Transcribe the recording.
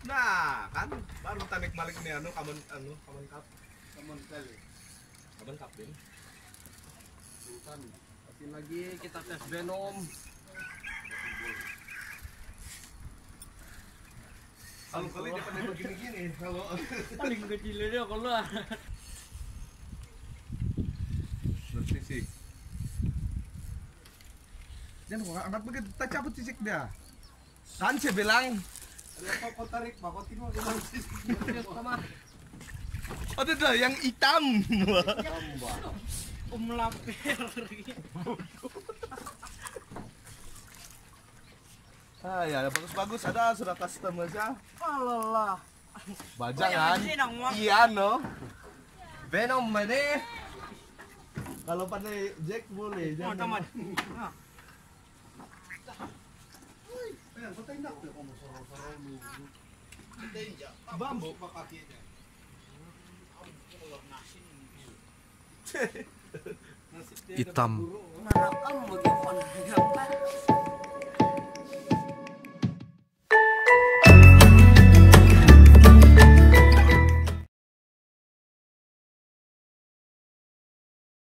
Nah, kan baru tarik balik nih kamen cup. Kamen kali. Kamen cup din. Bukan. Kasih lagi kita tes Venom. Kalau kali dia pandai begini-gini, kalau Paling kecil dia kalau bersisik. Jangan kok anak begitu, tak cabut sisik dia. Kan saya bilang, kau tarik, kau tinggal kau sisik. ada dah yang hitam. Melapir. Ah ya, bagus-bagus ada sudah customer ya. Alah. Bajangan. Iya no. Venom mana? Kalau pandai Jack boleh. Oh, teman. Bambu pak kakinya. Hitam. Marakam bagaimana?